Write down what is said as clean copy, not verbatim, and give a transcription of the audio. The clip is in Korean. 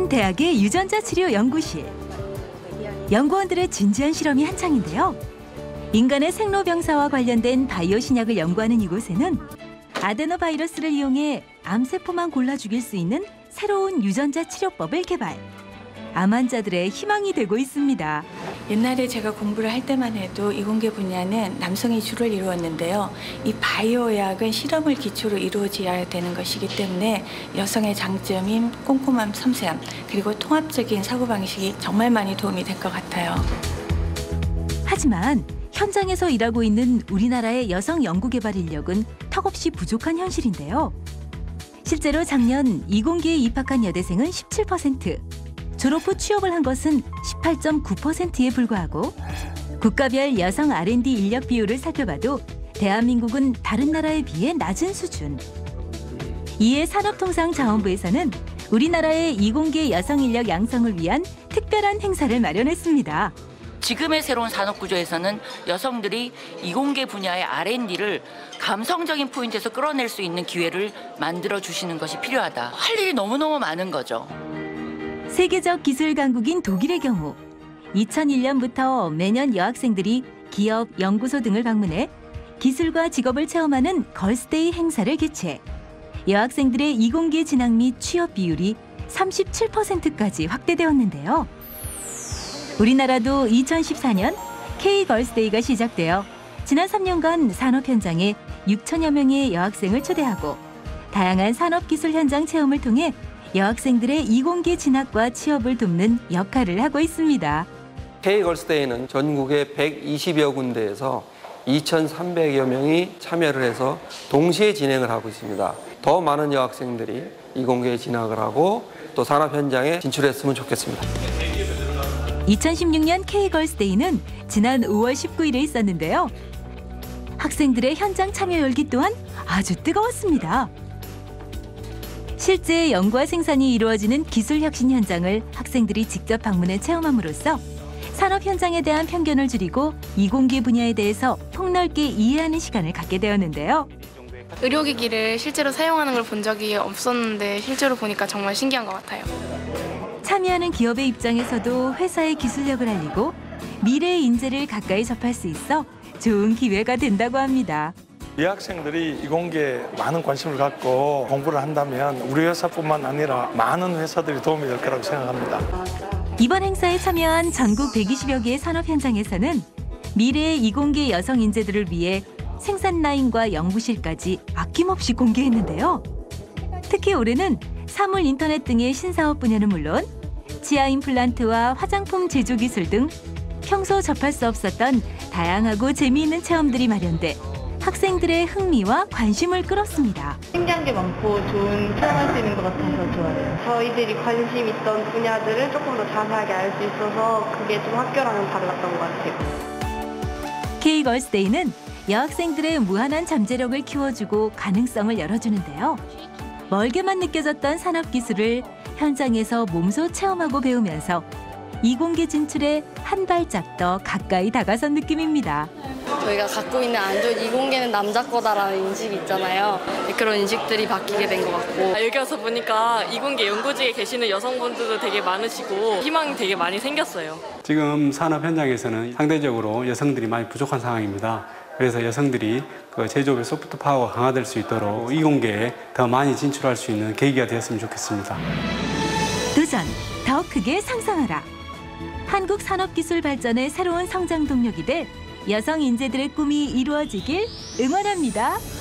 대학의 유전자 치료 연구실. 연구원들의 진지한 실험이 한창인데요. 인간의 생로병사와 관련된 바이오 신약을 연구하는 이곳에는 아데노바이러스를 이용해 암세포만 골라 죽일 수 있는 새로운 유전자 치료법을 개발. 암 환자들의 희망이 되고 있습니다. 옛날에 제가 공부를 할 때만 해도 이공계 분야는 남성이 주를 이루었는데요. 이 바이오 의학은 실험을 기초로 이루어져야 되는 것이기 때문에 여성의 장점인 꼼꼼함, 섬세함, 그리고 통합적인 사고방식이 정말 많이 도움이 될 것 같아요. 하지만 현장에서 일하고 있는 우리나라의 여성 연구개발 인력은 턱없이 부족한 현실인데요. 실제로 작년 이공계에 입학한 여대생은 17%, 졸업 후 취업을 한 것은 18.9%에 불과하고 국가별 여성 R&D 인력 비율을 살펴봐도 대한민국은 다른 나라에 비해 낮은 수준. 이에 산업통상자원부에서는 우리나라의 이공계 여성 인력 양성을 위한 특별한 행사를 마련했습니다. 지금의 새로운 산업구조에서는 여성들이 이공계 분야의 R&D를 감성적인 포인트에서 끌어낼 수 있는 기회를 만들어주시는 것이 필요하다. 할 일이 너무너무 많은 거죠. 세계적 기술 강국인 독일의 경우 2001년부터 매년 여학생들이 기업, 연구소 등을 방문해 기술과 직업을 체험하는 걸스데이 행사를 개최. 여학생들의 이공계 진학 및 취업 비율이 37%까지 확대되었는데요. 우리나라도 2014년 K-걸스데이가 시작되어 지난 3년간 산업 현장에 6천여 명의 여학생을 초대하고 다양한 산업기술 현장 체험을 통해 여학생들의 이공계 진학과 취업을 돕는 역할을 하고 있습니다. K-걸스데이는 전국의 120여 군데에서 2,300여 명이 참여를 해서 동시에 진행을 하고 있습니다. 더 많은 여학생들이 이공계에 진학을 하고 또 산업 현장에 진출했으면 좋겠습니다. 2016년 K-걸스데이는 지난 5월 19일에 있었는데요. 학생들의 현장 참여 열기 또한 아주 뜨거웠습니다. 실제 연구와 생산이 이루어지는 기술 혁신 현장을 학생들이 직접 방문해 체험함으로써 산업 현장에 대한 편견을 줄이고 이공계 분야에 대해서 폭넓게 이해하는 시간을 갖게 되었는데요. 의료기기를 실제로 사용하는 걸 본 적이 없었는데 실제로 보니까 정말 신기한 것 같아요. 참여하는 기업의 입장에서도 회사의 기술력을 알리고 미래의 인재를 가까이 접할 수 있어 좋은 기회가 된다고 합니다. 이 학생들이 이공계에 많은 관심을 갖고 공부를 한다면 우리 회사뿐만 아니라 많은 회사들이 도움이 될 거라고 생각합니다. 이번 행사에 참여한 전국 120여 개의 산업 현장에서는 미래의 이공계 여성 인재들을 위해 생산 라인과 연구실까지 아낌없이 공개했는데요. 특히 올해는 사물 인터넷 등의 신사업 분야는 물론 치아 임플란트와 화장품 제조 기술 등 평소 접할 수 없었던 다양하고 재미있는 체험들이 마련돼 학생들의 흥미와 관심을 끌었습니다. 신기한 게 많고 좋은 체험할 수 있는 것 같아서 좋아요. 저희들이 관심 있던 분야들을 조금 더 자세하게 알 수 있어서 그게 좀 학교랑은 달랐던 것 같아요. K-걸스데이는 여학생들의 무한한 잠재력을 키워주고 가능성을 열어주는데요. 멀게만 느껴졌던 산업기술을 현장에서 몸소 체험하고 배우면서 이공계 진출에 한 발짝 더 가까이 다가선 느낌입니다. 저희가 갖고 있는 안 좋은 이공계는 남자 거다라는 인식이 있잖아요. 그런 인식들이 바뀌게 된 것 같고 여기 와서 보니까 이공계 연구직에 계시는 여성분들도 되게 많으시고 희망이 되게 많이 생겼어요. 지금 산업 현장에서는 상대적으로 여성들이 많이 부족한 상황입니다. 그래서 여성들이 그 제조업의 소프트 파워가 강화될 수 있도록 이공계에 더 많이 진출할 수 있는 계기가 되었으면 좋겠습니다. 도전, 더 크게 상상하라. 한국 산업기술 발전의 새로운 성장 동력이 될 여성 인재들의 꿈이 이루어지길 응원합니다.